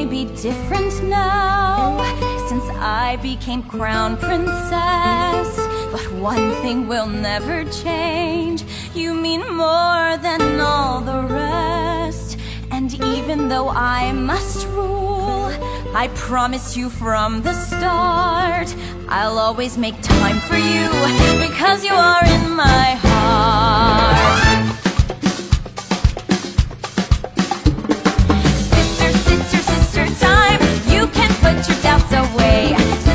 be different now, since I became crown princess. But one thing will never change: you mean more than all the rest. And even though I must rule, I promise you from the start, I'll always make time for you, because you are in my heart. Sister, sister, sister time, you can put your doubts away.